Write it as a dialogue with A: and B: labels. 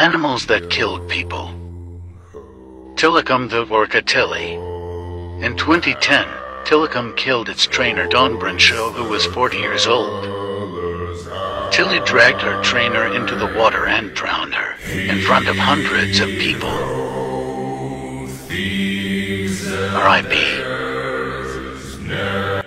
A: Animals that killed people. Tilikum the Orca Tilly. In 2010, Tilikum killed its trainer Dawn Brenshaw, who was 40 years old. Tilly dragged her trainer into the water and drowned her, in front of hundreds of people. R.I.P.